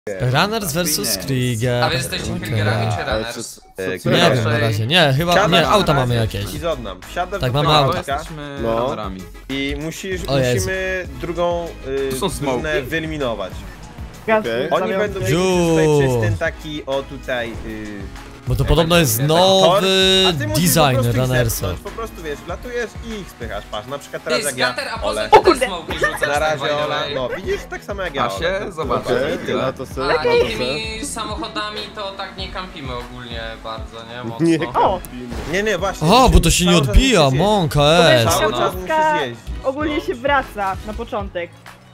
Runners vs Krieger. A wy jesteście Kriegerami czy Runners? Nie wiem na razie, nie, chyba, nie, auta mamy jakieś. I zodnam, wsiadasz Tak, do mamy auta. Jesteśmy No. runnerami. I musimy są drugą drużynę smoki. wyeliminować. Okay. Oni będą mieli przez ten taki, o tutaj... Bo to podobno jest a nowy ty musisz design po prostu ich Runnersa. zepchnąć, po prostu wiesz, latujesz i ich spychasz, patrz, na przykład teraz Ty, jak ja, Skater, a po Ole. co ty te smoki rzucasz? Na razie tak, by the Ola, way? no widzisz, tak samo jak ja, A się Ola. zobaczy. Okej, tyle. to sobie. A tymi samochodami to tak nie kampimy ogólnie bardzo, nie? Mocno. Nie O! Nie, właśnie. O, bo to się nie cały czas odbija, musisz mąka jeździć. S. Cały czas musisz Ciekawostka jeździć. ogólnie się wraca na początek.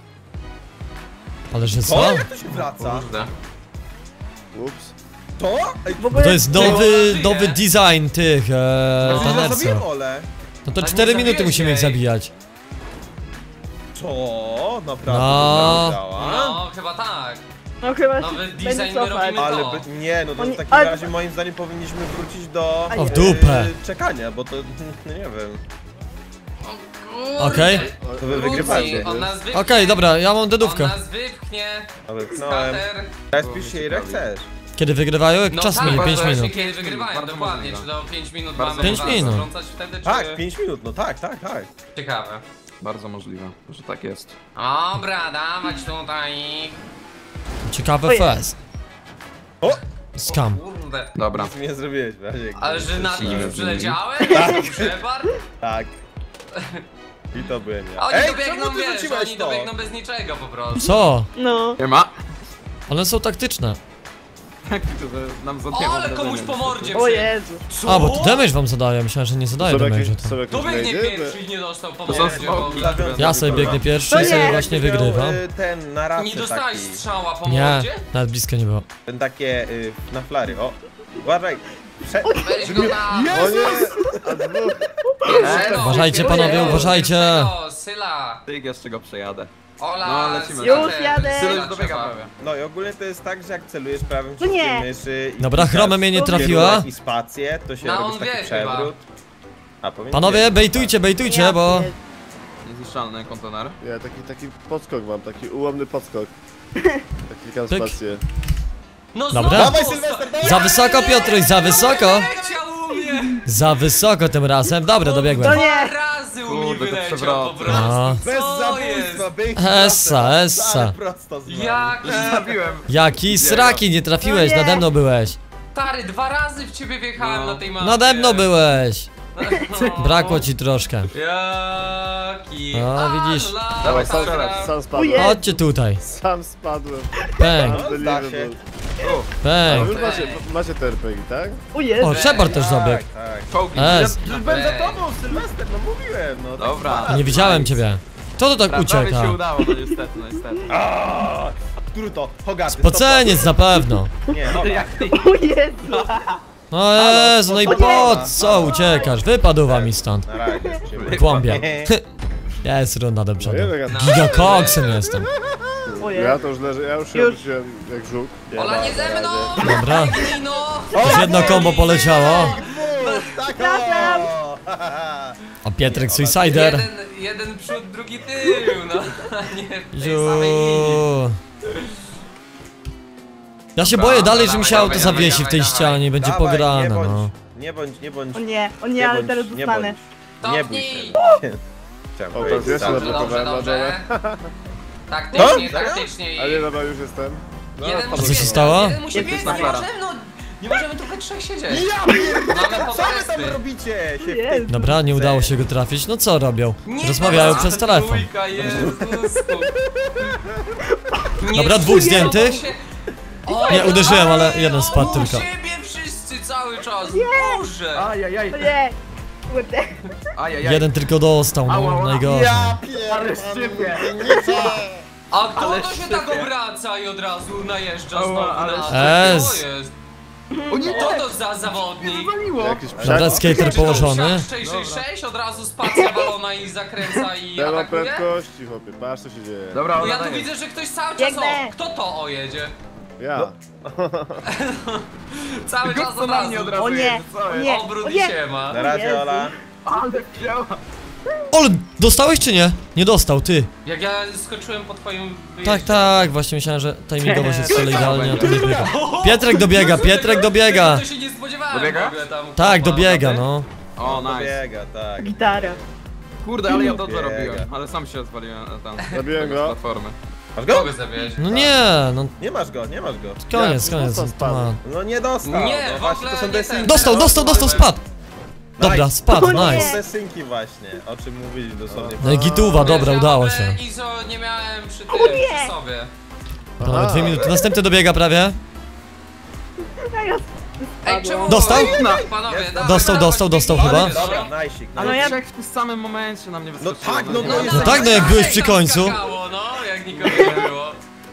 Ale że O, co? jak to się wraca? Kurde. Ups. To? Ej, W Bo ogóle to jest nowy design tych ja Runnersa. zabiję Ole. No to Ale 4 nie minuty zabiłeś musimy ich jej. zabijać. Co? Naprawdę No. to działa? No, chyba tak. No chyba Nowy się design będzie my cofać. robimy. Ale to. nie, no to Oni- w takim ale- razie moim zdaniem powinniśmy wrócić do O, w dupę. czekania, bo to no nie wiem. Okej. To wy wygrywacie. On nas wypchnie. Okej, dobra, ja mam On dedówkę. nas wypchnie. No, wypchnąłem. Skater. Teraz pisz się ile chcesz. Kiedy wygrywają? Jak No czas tak, minie? 5 właśnie minut. kiedy wygrywają, Bardzo dokładnie. możliwe. Czy do 5 minut Bardzo mamy 5 was minut. zarządzać wtedy, czy... Tak, 5 minut, no tak. Ciekawe. Bardzo możliwe, że tak jest. Dobra, dawać tutaj. Ciekawe Ojej. fest. O! Scam. Kurde. Dobra. Nic mi nie zrobiłeś, Braziek. Ale że na Nie, nim przyleciałem? Shepard? Tak. I to byłem ja. Oni Ej, dobiegną, czemu ty wiesz, rzuciłeś oni to? dobiegną bez niczego po prostu. Co? No. Nie ma. One są taktyczne. Nam zadnieło Ale komuś po mordzie O przy... Jezu. A, bo to damage wam zadaje, myślałem, że nie zadaje Są damage. jakieś, To. są jakieś Dobiegnie znajdy? pierwszy i nie dostał po To są mordzie, bo... smoki. Ja sobie biegnę pierwszy To i sobie nie. właśnie Miał, wygrywam. Ten na rację Nie dostałeś taki. strzała po Nie, mordzie? nawet blisko nie było. Ten takie na flary, o. Uważaj. Weź go na... O nie! A dwóch! Elo, Uważajcie, panowie, pierwszego, uważajcie. pierwszego, Syla. Ty jeszcze go przejadę. Ola, No, lecimy. Skater, Już jadę. Sylo Syla już dobiega trzeba. prawie. No i ogólnie to jest tak, że jak celujesz prawym No nie. przyciskiem myszy i Dobra, klikasz chroma mnie nie trafiła. kierunek i spację, to się No, robi on taki wie przewrót. A, powinien Panowie, wiedzieć. bejtujcie, bo... Niezniszczalny kontener. Ja taki podskok mam, taki ułomny podskok. Tak klikam Pyk. spację. No Dobra. znowu! Dawaj, Sylwester, dawaj! Za wysoko, Piotruś, za wysoko! Leciał u mnie! Za wysoko tym razem. Dobra, To dobiegłem. nie. Dwa razy u mnie Kurde, to wyleciał po przewrotne. prostu. No. Bez Co zabójstwa, jest? byk Essa, ale essa. prosto z wami. Jak? Zabiłem. Jaki sraki, nie trafiłeś, No nie. nade mną byłeś. Stary, 2 razy w ciebie wjechałem No. na tej mapie. Nade mną byłeś. No. Brakło ci troszkę. Jaki... O, widzisz. Dawaj, Sam Sam spadłem. Ujej. Chodźcie tutaj. Sam spadłem. Pęk, No, zda się. A pęk. wy macie terpegi, tak? O Jezu. O, Shepard też zabiegł. Tak. Czołgi. Es. Już byłem za tobą, Sylwester, no mówiłem, no. tak Dobra. dwa Nie widziałem ciebie. Kto to tak Prawie ucieka? się udało, no niestety, no niestety. A, który to? Hogaty. Spoceniec na pewno. Nie, Hogaty. Jak ty? O Jezu. No Jezu, no i po co uciekasz? Wypadł wam mi stąd. Na razie. trzymaj. Kłąbie. Jest runda do No przodu. jeden. Gigakoksem jestem. O Ja Jezu. to już leżę, ja już się Już. obróciłem jak żółk. Ola, nie ze mną! Dobra. Biegnij, no! Już jedno kombo poleciało. Tak, Wracam. A Pietrek Suicider. Jeden przód, drugi tył, no. Nie w tej Ziu. samej linii. Ja się boję dalej, że mi dawaj, się auto dawaj, zawiesi w tej dawaj, ścianie i będzie Dawaj, pograne, no. Nie bądź. O nie, ale teraz dostanę. Nie bój Stopnij! się. Chciałem O, powiedzieć, to jeszcze tak. Dobrze, zablokowałem na dobrze. dole. Taktycznie, Co? taktycznie. A nie, dobra, już jestem. No, Jeden spadłem. musi Co się wiedzieć, stało? jeden musi Jest wiedzieć, na klara. no. Nie możemy tylko 3 siedzieć. Ja pierdolę, Mamy po co wy tam testy. robicie? Się w Jezu. tej... Dobra, nie udało się go trafić. No co robią? Nie, Rozmawiają no, przez telefon. trójka, Jezusku. Nie Dobra, dwóch czuję, zdjętych. się- Oj, Nie, uderzyłem, ale oj, jeden spadł obok tylko. siebie wszyscy cały czas, Boże. Ajajaj, O nie. Kurde. ajajaj. Jeden tylko dostał, no najgorzej. Ja pierdolę. A kto Ale to się szybkie. tak obraca i od razu najeżdża Ała, znowu ale na szybkie. to jest? O nie, Co to za zawodnik? Jakiś Dobra, psiak. skater położony. 666 od razu spacja balona i zakręca i Ja mam atakuje? prędkości, chłopie, patrz co się dzieje. Dobra, Bo Ola, ja tu dajesz. widzę, że ktoś cały czas Biegnę. Kto to ojedzie? Ja. Cały czas Co na mnie od razu O nie, jedzie, co o jest? nie. Obrót O i nie. siema. Na razie, Jezu. Ola. Ale wzięła. Ol, dostałeś czy nie? Nie dostał, ty. Jak ja skoczyłem po twoim wyjeździe. Tak, tak, właśnie myślałem, że timingowo się strzeli idealnie, a to nie biega. Pietrek dobiega, Pietrek dobiega. To się nie spodziewałem Dobiega? w ogóle tam. Tak, chłopa, dobiega, ty? no. O, nice. Biega, tak. Gitara. Kurde, ale ja dobrze Biega. robiłem, ale sam się rozwaliłem tam. Zabiłem z go. platformy. Masz go? Kogo zabiłeś? No nie, no Nie masz go, nie masz go. koniec, Ja, koniec. dostał To spadł. ma... No nie dostał. Nie, no w właśnie, ogóle to są nie desynki. ten. Dostał, spadł. Dobra, spadł, O nie. nice. Desynki właśnie, o czym mówili dosłownie. No i gituwa, Wiesz, dobra, ja udało w się. ogóle ISO nie miałem przy tym, O nie. przy sobie. Dobra, 2 minuty. Następny dobiega prawie. A ja Ej, czemu? Dostał? Panowie, Jest, dawaj, dostał, dawaj, dostał, dostał biegnijcie, chyba. dobra. Dobra, najsik. Ale Ale ja- trzech w tym samym momencie na mnie wyskoczyło. tak, no nie. to jest- No tak, no jak byłeś przy tam końcu. skakało, no, jak nikogo nie było.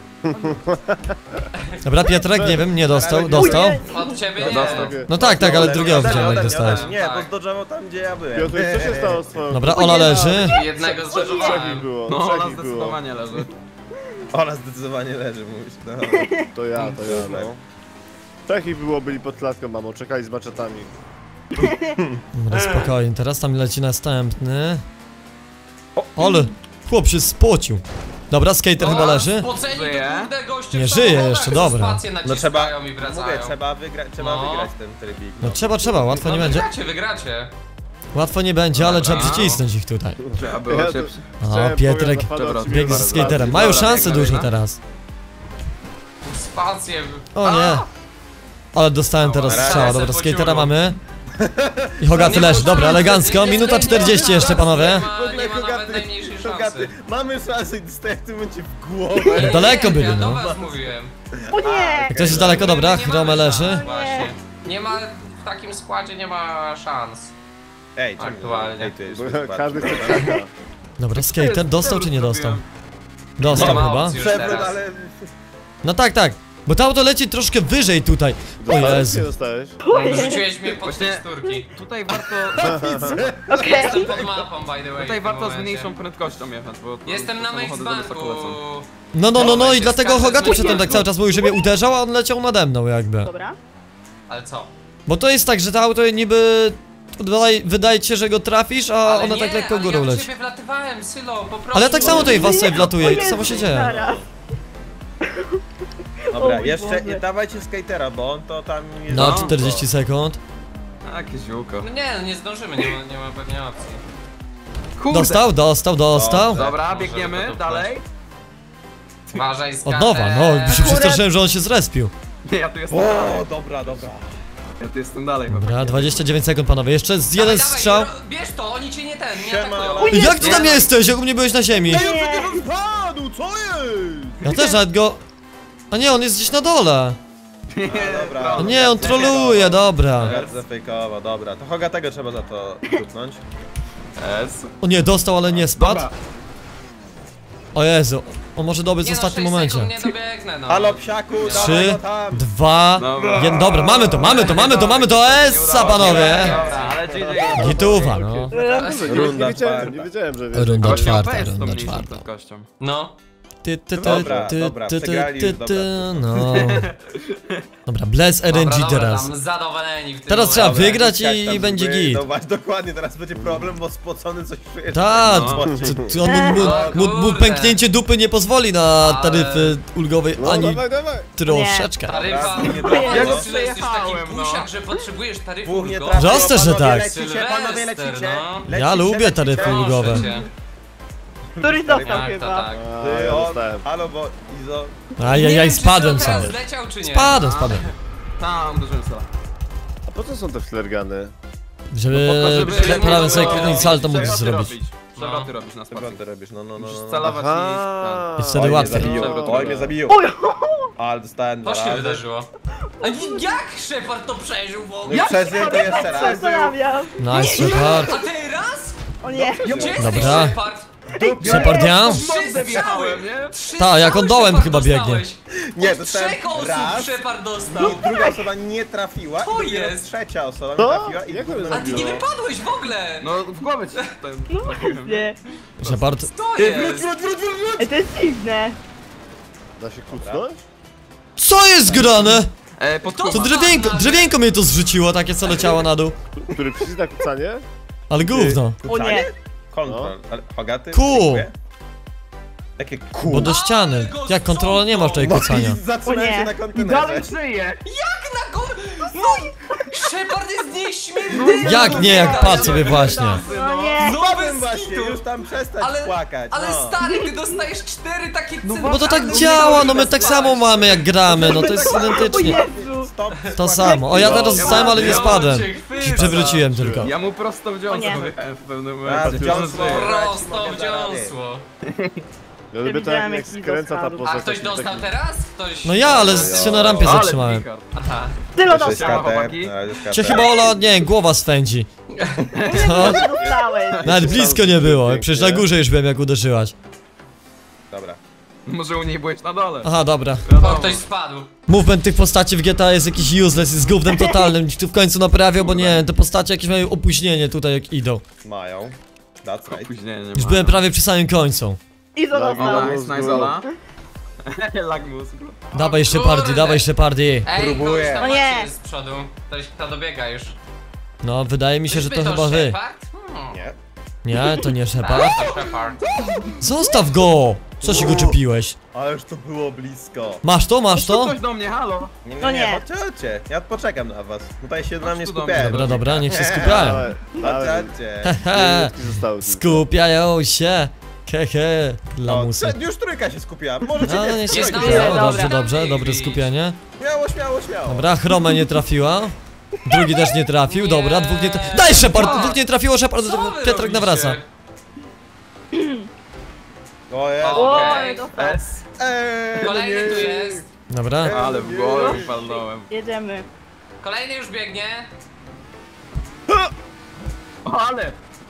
Dobra, Pietrek, nie wiem, nie dostał, dostał. Od ciebie nie. Dostał. No tak, tak, ale Ode mnie, drugiego ode mnie, widziałem, jak ode mnie, dostałeś. ode mnie. Nie, bo Tak. zdążował tam, gdzie ja byłem. Piotr, co się stało z twoją... Dobra, Ola leży. Jednego Trzech ich zreżowałem. było, No, trzech ona ich było. zdecydowanie leży. Ona zdecydowanie leży, mówisz. No. To ja, no. Trzech ich było, byli pod klatką, mamo, czekali z maczetami. Dobra, spokojnie, teraz tam leci następny. Ale chłop się spocił. Dobra, skater chyba leży. Spoceni Żyje? to kurde goście Nie w żyje samochodach, jeszcze, że dobra. spacje No naciskają trzeba, i mówię, wracają. trzeba wygrać ten trybik. No trzeba, łatwo nie będzie. Wygracie. Łatwo nie będzie, ale trzeba Dobra. przycisnąć ich tutaj. Trzeba było Ja cię... O, chciałem Pietrek powiem, napadał ci biegnie mnie ze bardzo. skaterem. Mają Dobra, szansę biegnę, duże biegnę. teraz. Spacje. O nie. Ale dostałem teraz Dobra, strzała, lecę dobra, po skatera ciulu. mamy. I Hogaty leży, dobra, elegancko. Minuta 40 jeszcze, panowie. Nie ma nawet najmniejszej szansy. Kogaty, mamy szansę i dostaję w tym momencie w głowę. Nie, Daleko nie, byli, ja do no. was mówiłem. O nie! Ktoś jest daleko, dobra, Nie mamy Chrome leży. szans, Właśnie. Nie ma, w takim składzie nie ma szans. Ej, czemu? Aktualnie. Ej, tu jest Każdy chce krzaka. Dobra, skater dostał czy nie dostał? Dostał Nie ma chyba. opcji już Przewrót, teraz. ale... No tak, tak. Bo to auto leci troszkę wyżej tutaj. O Jezu. Nie dostałeś? Rzuciłeś mnie pod Właśnie- teksturki. Tutaj warto... Okej. Jestem pod mapą, by the way. Tutaj w tym warto z momencie. mniejszą prędkością jechać, bo... Jestem na samochody za wysoko Maze-banku. lecą. No i dlatego Hogaty przedtem tak cały czas mówił, że mnie uderzał, a on leciał nade mną jakby. Dobra. Ale co? Bo to jest tak, że to auto niby... Wydaje ci się, że go trafisz, a Ale ona nie, tak lekko ale górą ja do leci. ciebie wlatywałem, Sylo, po prostu. Ale tak samo tutaj was sobie O wlatuje i to Jezu, samo się dzieje. zaraz. Dobra, O mój jeszcze Boże. dawajcie skatera, bo on to tam jest... No, No. 40 sekund. Jakie ziółko. No nie, no nie zdążymy, nie ma pewnie opcji. Kurde. Dostał. Dobra, Może biegniemy to dupnąć. dalej. Uważaj, Od skater. nowa, no, się przestraszyłem, że on się zrespił. Nie, ja tu jestem O, dalej. dobra. Ja tu jestem dalej. Dobra, 29 sekund, panowie. Jeszcze z jeden Dawaj, strzał. dawaj, bierz to, oni cię nie ten, nie Siema. atakują. Jak ty tam jesteś? Jak u mnie byłeś na ziemi? Ej, on przecież on spadł, co jest? Ja też nawet go... A nie, on jest gdzieś na dole. Dobra. A nie, on troluje, dobra. Bardzo fejkowo, dobra. To Hoga tego trzeba za to dupnąć. S. O nie, dostał, ale nie spadł. Dobra. O Jezu, on może dobiec w Nie no, ostatnim 6 momencie. sekund nie dobiegnę, no. Halo, psiaku, dawaj 3, go tam. 2, Dobra. 1. Dobra, mamy to, essa, panowie. Dobra, ale GG. Gituwa, no. Runda Nie wiedziałem, że wiesz. Runda Gościu czwarta, OP jest z tą runda mniejszą czwarta. prędkością. No. Dobra, przegrali już, dobra. No. Dobra, bless RNG Dobra, teraz. tam zadowoleni w tym Teraz trzeba momencie. wygrać Jak i tam będzie były, git. No właśnie, dokładnie, teraz będzie problem, bo spocony coś czujesz. Tak, No. mu pęknięcie dupy nie pozwoli na taryfy ulgowej No, ani dawaj. troszeczkę. Taryfa, Nie no, trafiło. jak Ja jesteś taki przejechałem, no. pusiak, że potrzebujesz taryfy Dwóch nie ulgowych. trafiło, Proste, że panowie, tak. Lecicie, panowie, Sylwester, lecicie. no. Lecicie, Ja lubię lecicie. taryfy ulgowe. Proszę cię. Któryś dostał Tak, to chyba. tak. A, Ty, ja on, dostałem. halo, bo Izo... Nie Ajajaj, wiem, czy spadłem Sylo teraz sobie. zleciał, czy nie. Spadłem. Tam, uderzyłem Syla. A po co są te flergany? Żeby prawym sobie kliknąć salto mógł Przewroty zrobić. robić. Przewroty robić na Co spacji. ty robisz? No. Musisz celować Aha. I wtedy Oj, mnie łatwiej. zabiło. Przewrót. Oj, mnie zabiło. Oj, Ale dostałem To dwa się razy. wydarzyło. A jak Shepard to przeżył w ogóle? No przeżył to jeszcze raz. zastanawiam. Nice, Shepard. A teraz? O nie. Gdzie jesteś, Dobra. Shepard? Shepard ja? Trzy wjechałem, strzały! nie? Trzy Tak, jak on strzały dołem Shepard chyba biegnie. dostałeś. Nie, Od dostałem 3 osób raz. Shepard dostał. Druga osoba nie trafiła To i dopiero jest. trzecia osoba mi Co? trafiła i Jak to gówno A ty nie zrobiło. wypadłeś w ogóle! No w głowę ci trafiłem. Nie. Shepard. To jest! Ej, to jest dziwne. Da się kucnąć? Co jest grane? Pod To To Kuba. drewienko mnie to zrzuciło, takie co leciało na dół. Który przycisk na kucanie? Ale gówno. O nie. Kontrol. Ale Hogaty? Ku. Dziękuję. Jakie ku? Bo do ściany. Jak kontrola nie masz tutaj kucania. O Zatrzymałem się nie. na I kontenerze. dalej żyje! No! Shepard jest nieśmiertelny! Jak nie, jak patrz sobie właśnie. No nie. No Spadłem bez właśnie, kitu. już tam przestać Ale, płakać. ale no. stary, ty dostajesz 4 takie Bo to tak działa, no my tak samo mamy jak gramy, no to jest O identycznie. Jezu. Stop. To samo. O, ja teraz zostałem, ale nie spadłem. Się przewróciłem tylko. Ja mu prosto w O dziąsło nie. wyjechałem w pewnym A, momencie. dziąsło. Prosto w dziąsło. Ja lubię tak widziałem, jak jaki skręca ta dostał. postać. A ktoś taki- dostał teraz? Ktoś... No ja, ale się na rampie Ale zatrzymałem. Picard. Aha. Tylo Jeszcze dostał. Siema, skatę. chłopaki. No, jest skatę. Cię chyba Ola, nie, głowa swędzi. Co? Dostałeś. Nawet blisko nie było, przecież na górze już byłem jak uderzyłaś. Dobra. Może u niej byłeś na dole. Aha, dobra. O, Wiadomo. ktoś spadł. Movement tych postaci w GTA jest jakiś useless, jest gównem totalnym. Tu w końcu naprawiał, bo nie, te postacie jakieś mają opóźnienie tutaj jak idą. Mają. That's right. Opóźnienie Już ma. byłem prawie przy samym końcu. Izo Lag dostał. mózgu. Nice, Ola. Lag mózgu. Dawaj Shepardy, kurde. dawaj Shepardy. Ej, Próbuję. ktoś tam O nie. macie z przodu. Ktoś kto dobiega już. No, wydaje mi się, że to Czyżby chyba wy. Shepard? Nie. Nie, to nie Shepard. Tak, to Shepard. Zostaw go! Co się go czepiłeś? Ale już to było blisko. Masz to, masz to? Ktoś do mnie, halo. Nie, No nie. chodźcie. Ja poczekam na was. Tutaj się na mnie tu do skupiałem. Dobra, dobra, niech się skupiają. Dawaj, dawaj. Chodźcie. He, Minutki zostały tylko. skupiają się. Hehe, lamusy. Już trójka się skupiła. Możecie No, nie niech się Jest skupiają. dobrze, Dobrze, dobra. dobrze, dobre skupienie. Śmiało, śmiało, śmiało. Dobra, Chroma nie trafiła. Drugi też nie trafił, Nie. dobra, dwóch nie trafiło. Daj Shepard, A. dwóch nie trafiło, Shepard, Co wy Piotrek robicie? nawraca. O jest. O, Okej. dostał. S. Kolejny tu jest. Dobra. Ale w głowę wypalnąłem. Jedziemy. Kolejny już biegnie. O, ale!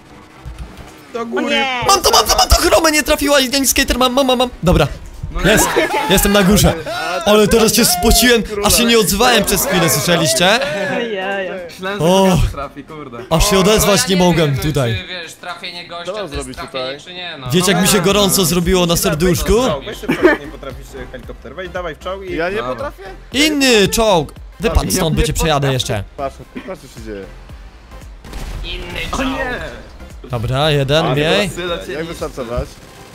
Do O góry. nie. Mam to, Chroma nie trafiła, ja skater mam. Dobra, No jest, jestem na górze. Ale teraz się spociłem, aż się nie odzywałem przez chwilę, słyszeliście? Ojej. Myślałem, O. że każdy trafi, kurde. Aż się No odezwać ja nie mogłem wiem, tutaj. Czy wiesz, trafienie Co gościa mam to jest zrobić trafienie tutaj? czy nie, no. Wiecie jak mi się gorąco zrobiło na serduszku? Weź się w czołg, nie potrafisz helikopter. Weź, dawaj w czołg i... Ja nie Dobra. potrafię? Inny czołg! Wypadł stąd, bo cię przejadę jeszcze. Patrz co się dzieje. Inny O czołg. nie! Dobra, jeden mniej. Jak wystartować?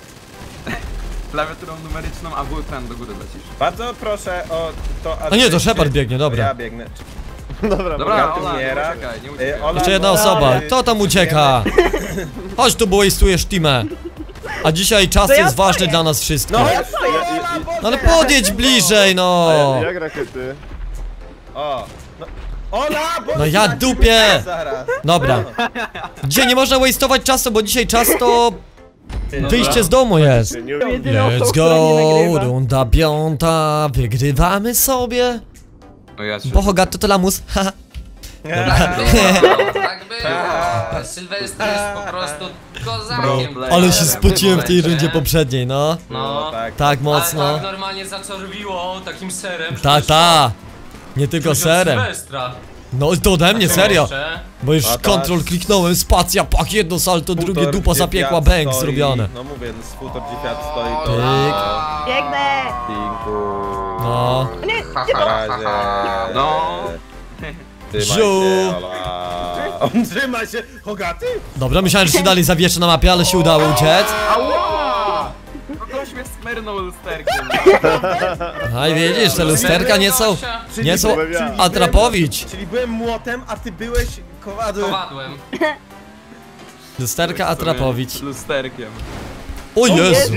Klawiaturą numeryczną, a ekran do góry lecisz. Bardzo proszę o to... A nie, to Shepard biegnie, dobra. Ja biegnę. Dobra, Dobra, Hogaty Ola, nie umiera. uciekaj, nie uciekaj. Ola, Jeszcze jedna no, osoba, ale- kto tam ucieka? Chodź tu, bo wastujesz teamę. A dzisiaj czas To ja jest ważny stoję. dla nas wszystkich. No, No ale podjedź bliżej, no! Jak rakiety? O, no. Ola, bo... No ja dupię! Zaraz. Dobra. Dzisiaj nie można wastować czasu, bo dzisiaj czas to... Wyjście z domu jest. Nie Jedyna osoba, Let's która nie go, nagrywa. runda piąta, wygrywamy sobie. No ja się... Bo Hogaty to lamus, haha. Tak było, tak było. Sylwester jest po prostu kozakiem. Bro, Ale się spociłem w tej rundzie poprzedniej, no. No, tak. Tak ale mocno. tak normalnie zaczorwiło takim serem. że Ta, to ta. Nie tylko szło od serem. Sylwestra. No to ode mnie, serio. Jeszcze. Bo już A tak. kontrol kliknąłem, spacja, pak, jedno salto, drugie Futor, dupa gdzie zapiekła, Fiat bang, stoi. zrobione. No mówię, z futor gdzie Fiat stoi O, to... Tyk. Biegnę. Tinku. No. Nie, Na razie. No. Trzymaj Żu. się, Ola. On trzyma się. Hogaty? Dobra, myślałem, że się dalej zawieszę na mapie, ale się udało uciec. Ała! Ktoś mnie smyrnął lusterkiem. A i widzisz, te lusterka nie są, nie są atrapowić. Czyli byłem młotem, a ty byłeś kowadłem. Kowadłem. Lusterka atrapowić. Lusterkiem. O Jezu,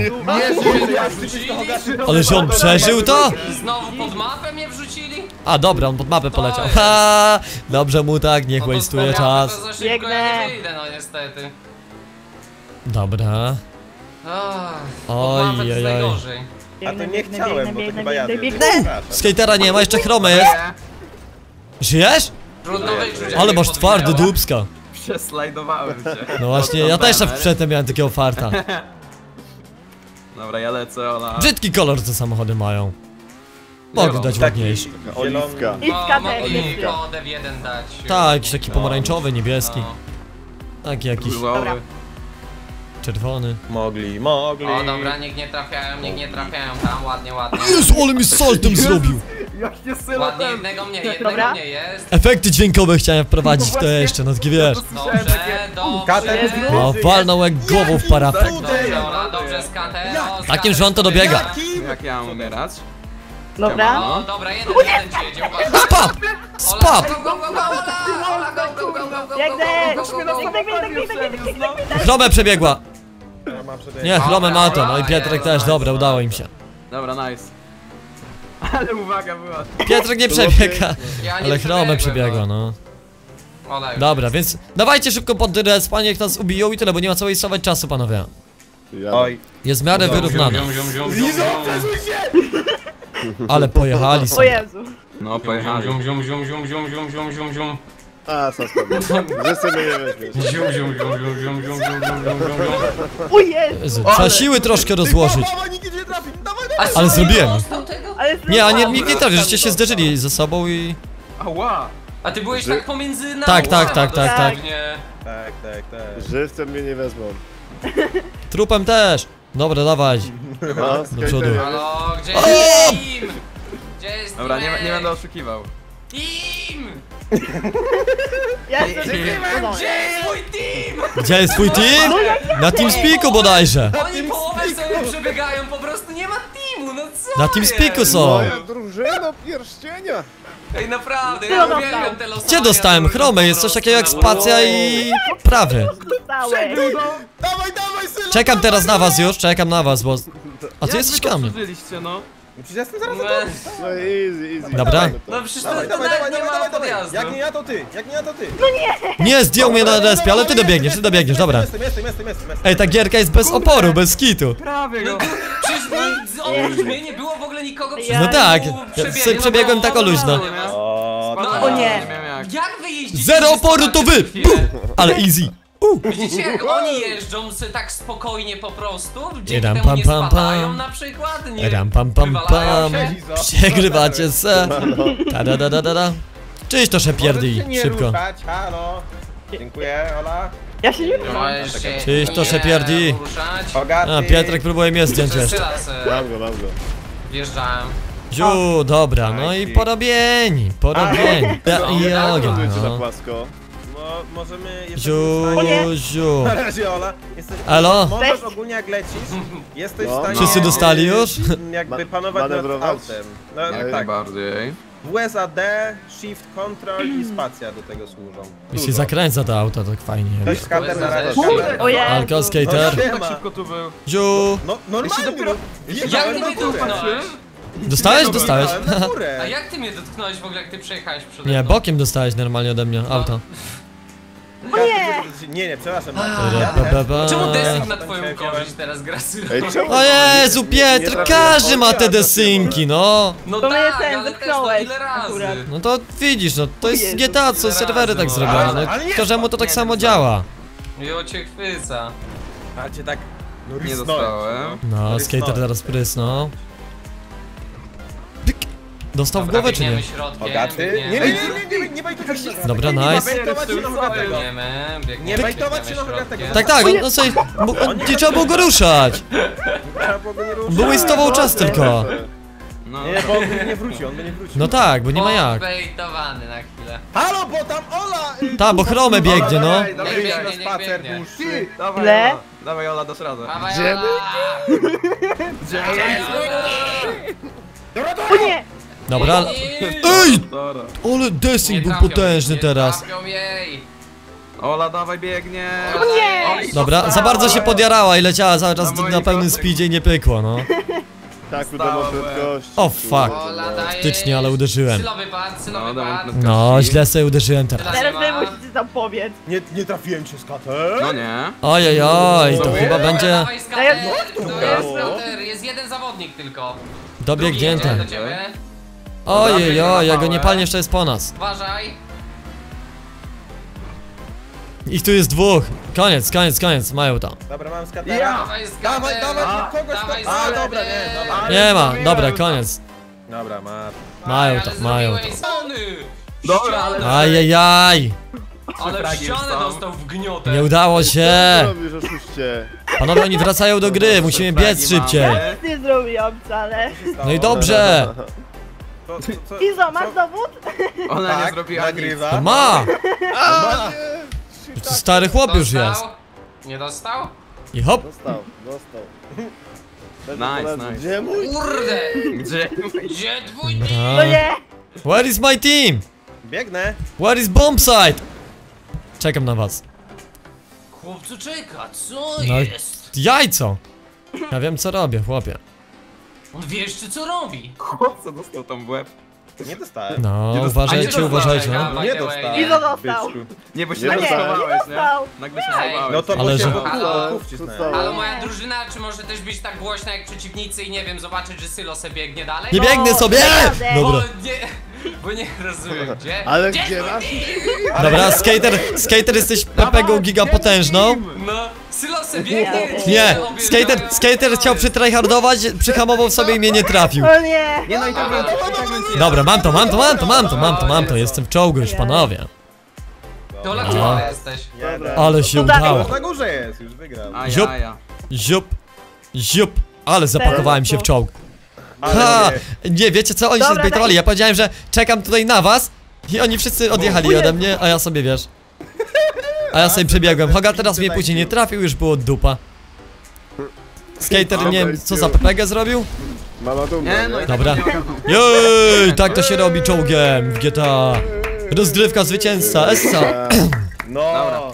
ale że on przeżył to? Znowu pod mapę mnie wrzucili? A dobra, on pod mapę poleciał. Ha, dobrze mu tak, niech No to wastuje z pod mapy czas. To za szybko Biegnę. ja nie wyjdę, no niestety. Dobra. Pod Oj, mapę to jest oj, oj. najgorzej. A to nie chciałem, bo to chyba ja biegnę. Skatera nie ma, jeszcze chromę jest. Żyjesz? Trudno wyczuć. Ale jak masz mnie twardy podminęła. dubska. Przeslajdowałem cię. No właśnie, ja też przedtem miałem takiego farta. Dobra, ja lecę, Ola. Brzydki kolor te samochody mają. Mogę dać ładniejszy. Oliwka. I No, skater mogli mi jeszcze. kodew jeden dać. Tak, jakiś taki pomarańczowy, niebieski. No. Taki jakiś Różowy. czerwony. Mogli. O dobra, niech nie trafiają tam, ładnie. Jezu, ale mi z saltem zrobił. Jak nie sylo Ładnie, ten. jednego Dobra. mnie jest. Efekty dźwiękowe chciałem wprowadzić w to właśnie. jeszcze, no GWR. Dobrze, Kater, dobrze. No, walnął jak głową w parapet. Dobrze, Ola, dobrze, skater. Takim, że on to dobiega. Jak ja mam umierać? Dobra. No, dobra, jeden ci jedzie, uwaga. Spap! Spap! Go, go, go, go, Ola, go, go, go, go, go, Biegnę! go, go. Chromę przebiegła. Ja mam przed Nie, Chromę ma to, no i Pietrek też, dobra, udało im się. Dobra, nice. Ale uwaga była. Pietrek nie przebiega, Ja nie ale Chromę przebiegłem, przebiegła, no. Ola już Dobra, więc dawajcie szybko pod respa, niech nas ubiją i tyle, bo nie ma co waste'ować czasu, panowie. Oj, Jest w miarę wyrównane. Ziom, Ale pojechali O sobie. Jezu. No, pojechali. A, Sasko. Że sobie nie weźmiesz. O Jezu. Jezu, trzeba siły troszkę rozłożyć. Dawaj, nikt nie trafi, dawaj, A Ale zrobiłem. Ale Nie, a nikt nie trafi, żeście się zderzyli ze sobą i... Ała! A ty byłeś tak pomiędzy nami. Tak, tak, tak, tak, tak. Dosłownie. Tak. Żywcem mnie nie wezmą. Trupem też. Dobra, dawać. No, Do przodu. Halo, gdzie jest team? Gdzie jest Dobra, nie teamek? będę oszukiwał. Team! Ja Gdzie jest mój team? Gdzie jest twój team? Na TeamSpeaku bodajże. Oni połowę sobie przebiegają, po prostu nie ma teamu, no co Na TeamSpeaku jest? są. Moja drużyna pierścienia. Ej, naprawdę, Kto ja dostał? uwielbiam te losowania. Gdzie dostałem? Chromę, jest coś takiego jak spacja i... prawy. dostałeś. Dawaj, Sylo! Czekam teraz na was już, czekam na was, bo... A ty jesteś kamień. Przeżyliście, no. Przecież ja jestem zaraz No, No easy. Dobra. no przecież to Dawaj, nawet nie ma podjazdu. Jak nie ja, to ty, Nie, zdjął mnie na respie, ale ty dobiegniesz, dobra. Jestem. Ej, ta gierka jest bez oporu, bez kitu. Prawie go. Przecież nic, oprócz mnie nie było w ogóle nikogo przy No tak, ja przebiegu, sobie przebiegłem tak o luźno. O, No, O nie. Nie wiem jak. Jak wy jeździcie? Zero że oporu to wy! stopacie chwilę? Ale easy. Widzicie jak oni jeżdżą sobie tak spokojnie po prostu? Dzięki Ram, temu pam, nie pam, spadają pam. na przykład? Nie Ram, pam, pam, wywalają pam. się? Przegrywacie se. Ta. Czyś to szepierdi, Możecie nie szybko. ruszać, halo. Dziękuję, Ola. Ja się nie Możesz się Czyś to nie szepierdi. ruszać. Hogaty. A, Pietrek próbuje mnie zdjąć jeszcze. Sylas Mam go. wjeżdżałem. Ziu, dobra, no i porobieni. Ja i ogień, Będzie na no. płasko. No, możemy... Ziu. Na razie, Ola. Jesteś... Elo? Możesz Cześć. ogólnie jak lecisz, jesteś No. w stanie... Wszyscy dostali już? Jakby panować nad manewrować? autem. No, Jak tak. najbardziej. WSAD, Shift, Control i spacja do tego służą. I się zakręca to auto, tak fajnie. Ktoś skater na razie. Kurde. O Jezu. Alko, skater. Nie Tak ma. szybko tu był. Ziu. No, normalnie, dopiero- no. Jak Wjechałem ty na mnie górę. dotknąłeś? Dostałeś? Dostałeś. Wjechałem na górę. A jak ty mnie dotknąłeś w ogóle, jak ty przejechałeś przede Nie, mną? bokiem dostałeś normalnie ode mnie auto. Nie, przepraszam. Czemu Ba. desynk na twoją korzyść teraz gra Sylo? Ej, czemu? O Jezu, Pietr, każdy ma te desynki, no. No To mnie tak, ten ale też no dotknąłeś ile razy? akurat. No to widzisz, no to jest Jezu, GTA, co serwery tak zrobione, no ale nie- każdemu to tak nie, samo no działa. Jo cię chwyca. A cię tak... No, Nie rysnąłem, dostałem. No, skater teraz prysnął. Pyk. Dostał w Dobra, głowę czy nie? biegniemy środkiem, Hogaty? biegniemy. Nie bajtować się na Dobra, Nie nice. bajtować się na Hogatego. Biegniemy. Nie bajtować się na Hogatego. Tak, tak, no sobie, nie trzeba było go ruszać. Trzeba było go nie ruszać. Był wastował czas tylko. No. Nie, bo on by nie wrócił, on by nie wrócił. No tak, bo nie ma jak. Bejtowany na chwilę. Halo, bo tam Ola! Ta, bo Chromę biegnie, no. Dawaj, Niech dawaj, biegnie, dawaj, niech spacer biegnie. dłuższy. dawaj, Ile? Ola. Dawaj, Ola, dasz radę. Dawaj, Idziemy? O nie. Dobra. Ej! Dobra. Ale desynk był potężny teraz. Ola, dawaj, biegnie. Nie. Dobra, za bardzo się podjarała i leciała cały czas Na moim na pełnym kotek. speedzie i nie pykło, no. Tak, udało prędkości. O, fuck. Faktycznie, ale uderzyłem. Sylowy pad, No, sylowy dawaj, pad. prędkości. No, źle sobie uderzyłem teraz. Teraz wy musicie zapowiedz. Nie trafiłem cię, skater. No nie. Ojej, to chyba będzie Dawaj, skater, to No, jest no. skater, jest jeden zawodnik tylko. Drugi dobiegnięte. jedzie do ciebie. Ojej, jego niepalnie jeszcze jest po nas. Uważaj. Ich tu jest dwóch. Koniec, mają to. Dobra, mam skatera. Dawaj, skater. Dawaj, kogoś Dawaj, tam. A, skater. dobra, nie, dobra. Nie ma, dobra, koniec. Dobra, ma. Mają to, Ale mają to. zrobiłeś Sony. Dobra, ale- Ścianę. Ajajaj. Ale w fragi ścianę są. dostał w gniotę. Nie udało Co się. robisz, oszuście? Panowie, oni wracają do gry, musimy biec szybciej. Nic nie zrobiłam wcale. No i dobrze. Izo, masz dowód? Ona nie Tak, zrobiła nic. nagrywa. To ma! A, nie! To stary chłop już jest. Dostał? Nie dostał? I hop! Dostał. Nice, Koledzy, nice. Gdzie mój? Kurde! Gdzie? Gdzie twój No Dobra. nie. Where is my team? Biegnę. Where is bomb site? Czekam na was. Chłopcu czeka, co No. jest? Jajco! Ja wiem co robię, chłopie. On wie jeszcze co robi. Chłopco dostał tam w łeb. Nie dostałem. No, Nie uważajcie, dostałem, uważajcie. ja. No. Nie dostałem. Izo dostał. Byczku. Nie, bo się Nie nagle dostał. schowałeś, Nie nie? dostał. Nagle się Ej. schowałeś. No to Ale bo że- się Halo? kół wcisnąłem. Dostałem. Halo, moja drużyna, czy może też być tak głośna jak przeciwnicy i nie wiem, zobaczyć, że Sylo se biegnie dalej? Nie biegnę sobie! naprawdę. Bo Dobra. bo nie rozumiem, gdzie? Ale Gdzie gdzie twój masz? team? Dobra, skater jesteś pepegą gigapotężną. No, Sylo se biegnie. Nie, objeżdżają. skater chciał przytryhardować, przyhamował sobie i mnie nie trafił. O nie. Nie no i tak będzie, i tak będzie. Dobra, mam to, jestem w czołgu już, panowie. To No. lakowy jesteś. Jeden. Ale się No tak. udało. Już na górze jest, już wygrał. Ziup. Ajaja. Ziup, ale zapakowałem się w czołg. Ha! Ale nie. Nie, wiecie co? Oni się Dobra, zbejtowali. Ja powiedziałem, że czekam tutaj na was i oni wszyscy odjechali ode mnie, a ja sobie wiesz. A ja sobie przebiegłem. Hoga teraz mnie później nie trafił, już było dupa. Skater nie wiem co za PPG zrobił? Mama dumna, Nie no i tak Dobra. nie ogarnął. Jej, tak to się robi czołgiem w GTA. Rozgrywka zwycięzca, Essa. No. Dobra.